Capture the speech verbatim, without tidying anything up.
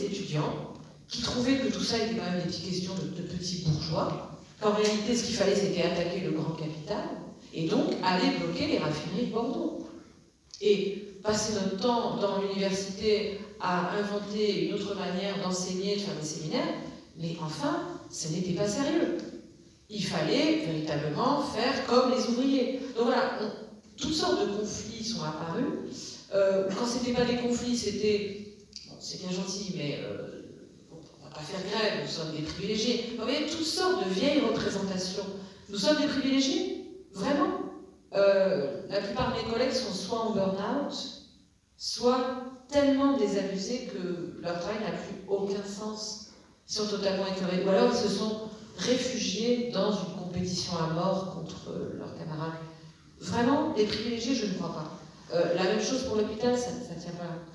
des étudiants qui trouvaient que tout ça était quand même des petites questions de, de petits bourgeois, qu'en réalité, ce qu'il fallait, c'était attaquer le grand capital, et donc aller bloquer les raffineries de Bordeaux. Et passer notre temps dans l'université à inventer une autre manière d'enseigner, de faire des séminaires, mais enfin, ce n'était pas sérieux. Il fallait véritablement faire comme les ouvriers. Donc voilà, on, toutes sortes de conflits sont apparus. Euh, quand ce n'était pas des conflits, c'était... Bon, c'est bien gentil, mais euh, bon, on ne va pas faire grève, nous sommes des privilégiés. Vous voyez, toutes sortes de vieilles représentations. Nous sommes des privilégiés, vraiment. Euh, la plupart de mes collègues sont soit en burn-out, soit tellement désabusés que leur travail n'a plus aucun sens. Ils sont totalement écœurés. Ou alors ils se sont réfugiés dans une compétition à mort contre euh, leurs camarades. Vraiment, des privilégiés, je ne crois pas. Euh, la même chose pour l'hôpital, ça ne tient pas.